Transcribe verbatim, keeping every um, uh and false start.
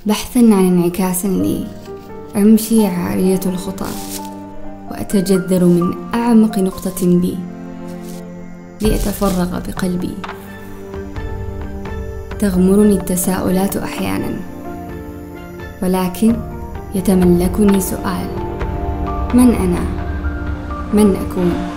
بحثا عن انعكاس لي، أمشي عارية الخطى وأتجذر من أعمق نقطة بي لأتفرغ بقلبي. تغمرني التساؤلات أحيانا، ولكن يتملكني سؤال: من أنا؟ من أكون؟